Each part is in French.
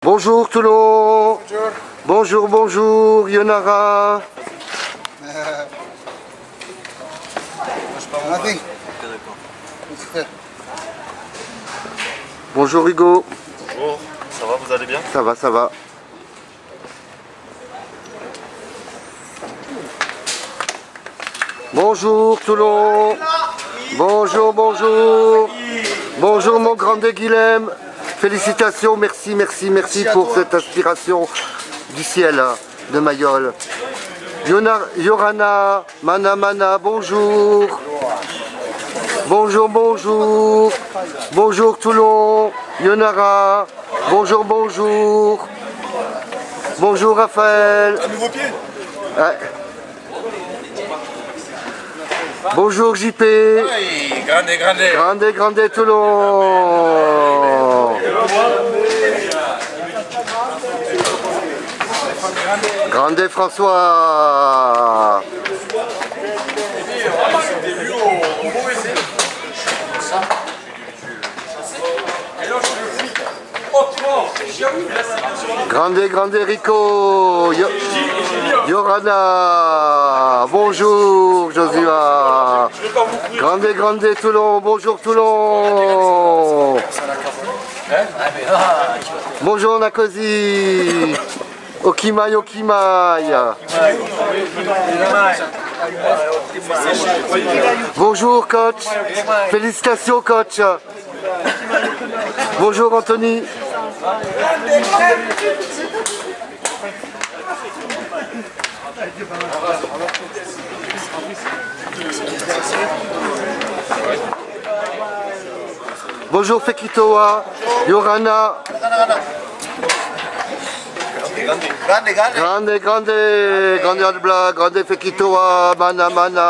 Bonjour Toulon. Bonjour. Bonjour, bonjour, Yonara. Nothing. Bonjour Hugo. Bonjour, ça va, vous allez bien? Ça va, ça va. Bonjour Toulon. Bonjour, bonjour. Bonjour mon grand de Guilhem. Félicitations, merci, merci, merci pour cette inspiration du ciel de Mayol. Yorana, Mana Mana, bonjour. Bonjour, bonjour. Bonjour Toulon. Yonara. Bonjour, bonjour. Bonjour Raphaël. Un nouveau pied. Ouais. Bonjour JP. Oui, grande. Grande Toulon. Grande François. Grande Rico. Yorana. Bonjour Josua. Grande Toulon. Bonjour Toulon. Bonjour Nakosi. Okimai. Bonjour coach. Félicitations coach. Bonjour Anthony. Bonjour Fekitoa. Yorana. Grande Fekitoa, Mana.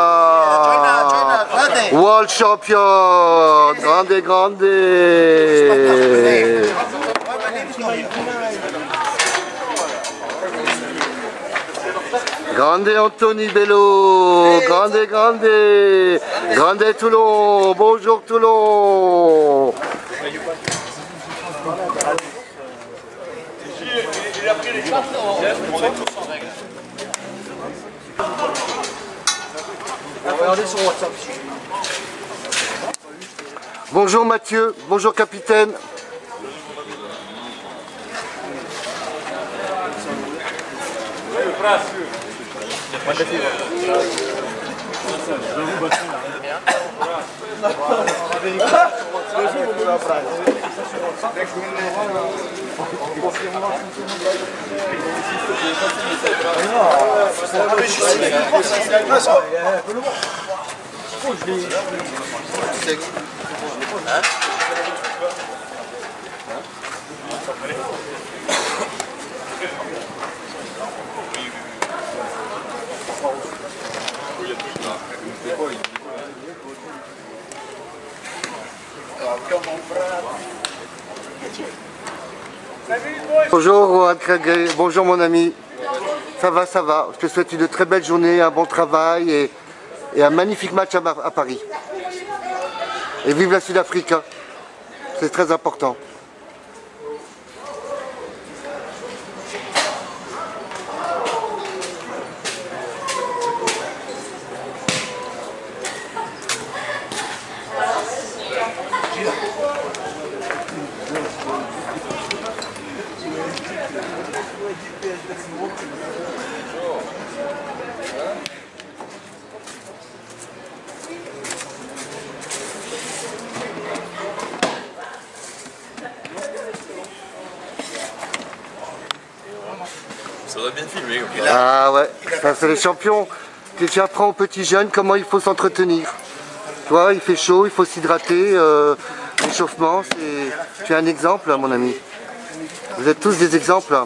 World champion, grande. Grande Anthony Bello, grande Toulon, bonjour Toulon. Bonjour Mathieu, bonjour capitaine. Bonjour mon ami, ça va, je te souhaite une très belle journée, un bon travail et un magnifique match à Paris. Et vive la Sud-Afrique, hein. C'est très important. Ça doit bien filmer. Ah ouais, ça c'est les champions. Tu apprends aux petits jeunes comment il faut s'entretenir. Tu vois, il fait chaud, il faut s'hydrater, l'échauffement, tu es un exemple mon ami. Vous êtes tous des exemples.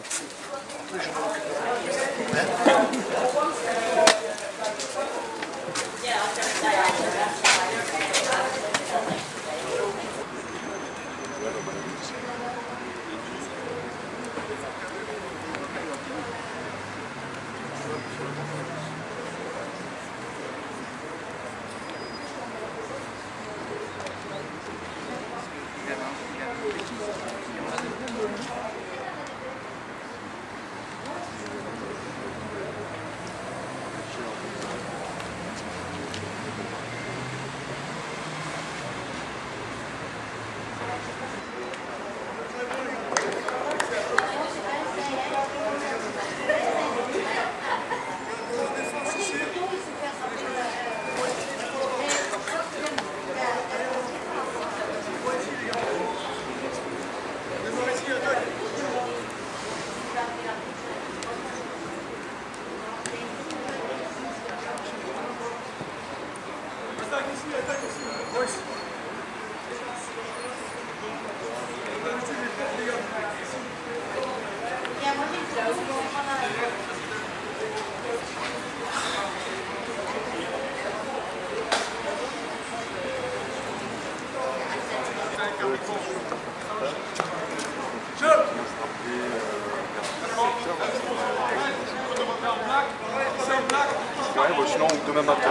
Ouais, bon, sinon demain matin.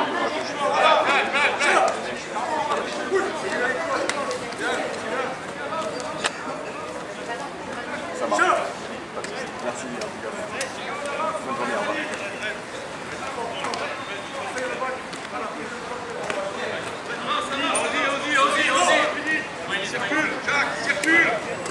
Ça marche. Merci. Bonne journée, au revoir. Circule, Jacques, circule.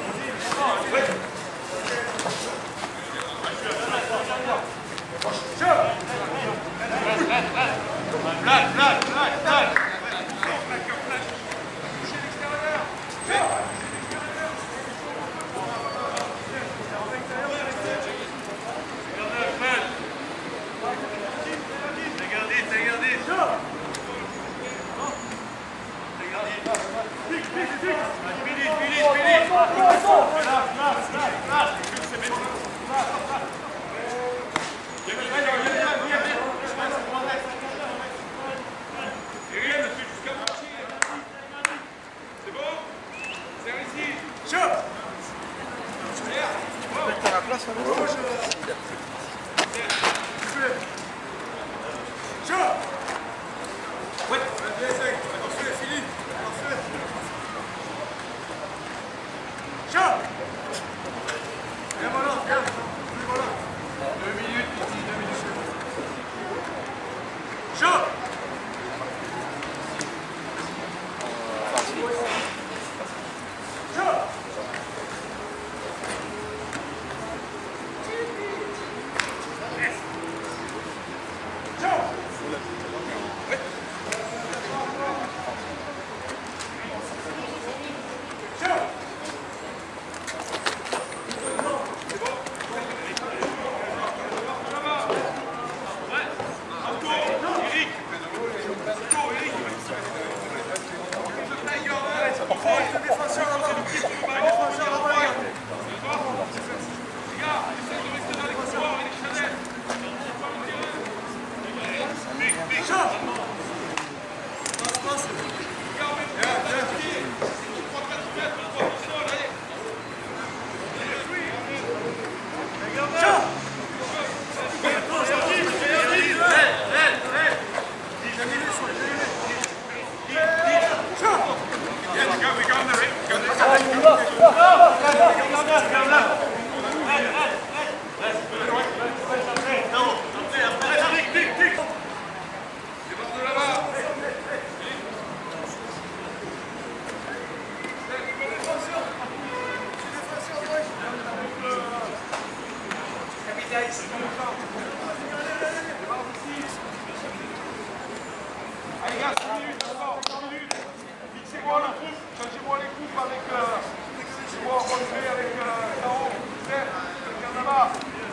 Allez gars, 5 minutes, encore, 5 minutes. Fixez-moi le truc, changez-moi les coupes avec fixez-moi relevé avec Caro, Steph, quelqu'un là-bas.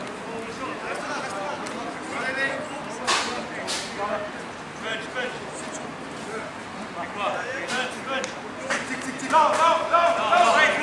Punch, punch. C'est quoi? Punch, punch. Tic, tic, tic. Non, non, non, non. Wait.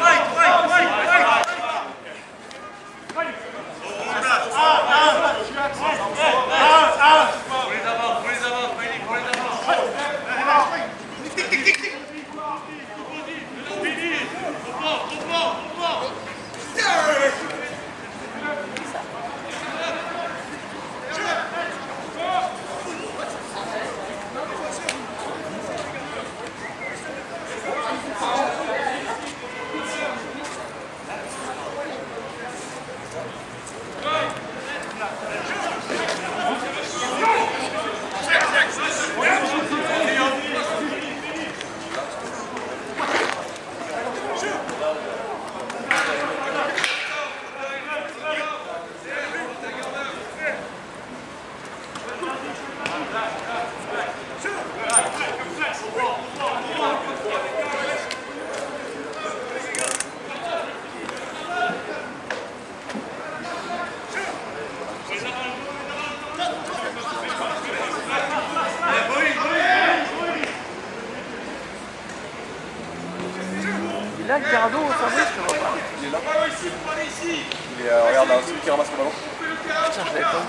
Là, le Gardo au service, je vois pas. Il est là. Il est, regarde là, celui qui ramasse le ballon. Putain, je l'avais pas vu.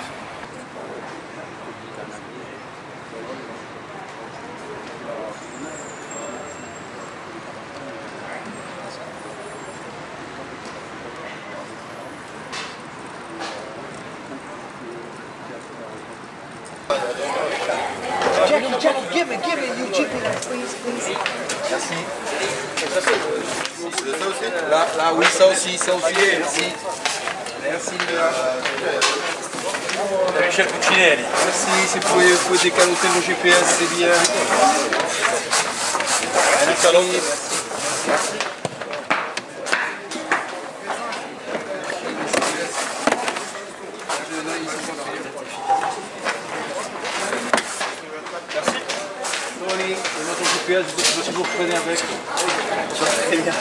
Jackie, give me, you GP, please. Merci. Là, oui, ça aussi, merci. Merci. Michel Puccinelli. Merci, si vous pouvez décaloter mon GPS, c'est bien. Merci. Tony, votre GPS, je vous reprenez avec. Très bien.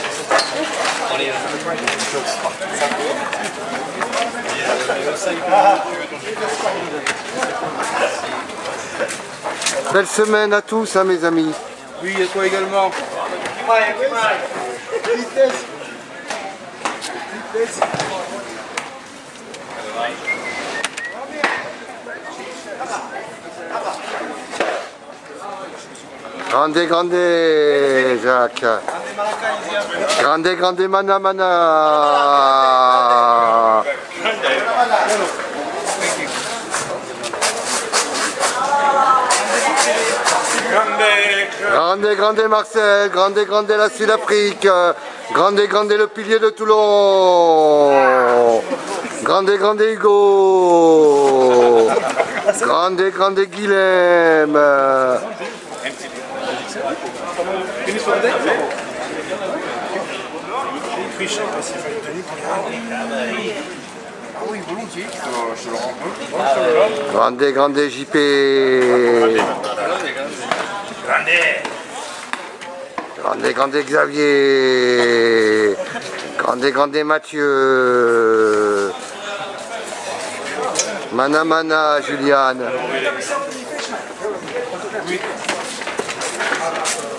Belle semaine à tous, hein, mes amis. Oui, et toi également. Grande, Jacques. Grande, mana. Grande Marcel, grande la Sud-Afrique, grande le pilier de Toulon, grande Hugo, grande Guilhem. Grande JP. Grande Xavier. Grande Mathieu. Mana Juliane.